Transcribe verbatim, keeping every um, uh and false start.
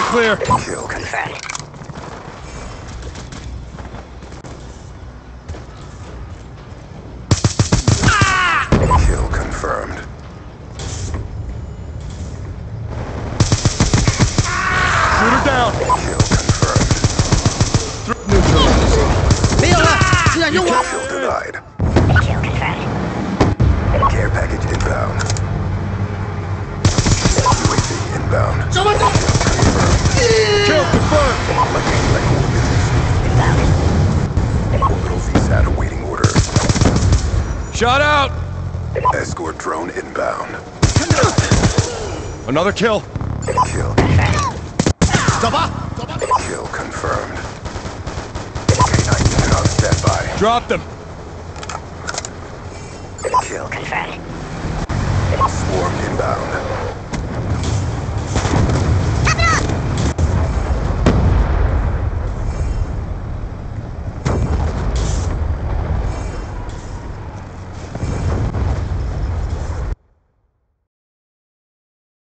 clear. Kill confirmed. Kill confirmed. Shoot her down. Kill confirmed. Neutralized. 没有了，竟然用我！ Kill denied. Kill confirmed. Care package inbound. U A V inbound. 什么东？ Kill confirmed. Like Inbound. orbital V SAT awaiting orders. Shot out. Escort drone inbound. Another kill. Kill. 走吧，走吧。 Kill confirmed. K nine unit on standby. Drop them. Kill. Confirmed.